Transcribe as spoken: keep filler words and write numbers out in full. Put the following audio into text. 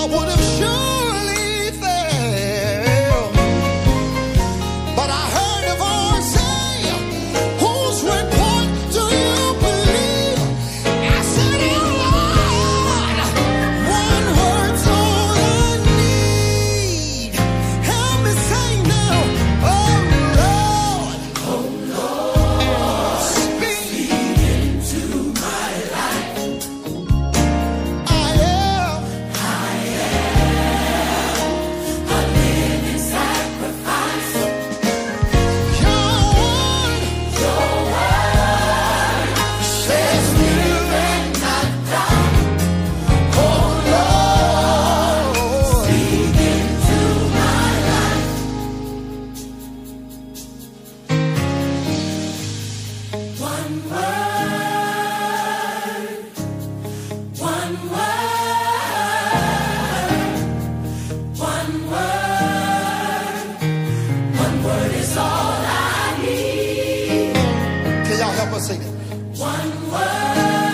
would have surely failed. But I heard a voice say, whose report do you believe? I said, oh Lord, one word's all I need. Help me sing now. Oh Lord, oh Lord, speak into my life. I am, I am a living sacrifice. Your word, your word says live and not die. Oh Lord, speak into my life. One word, one word, one word, one word is all I need. Can y'all help us sing it? One word.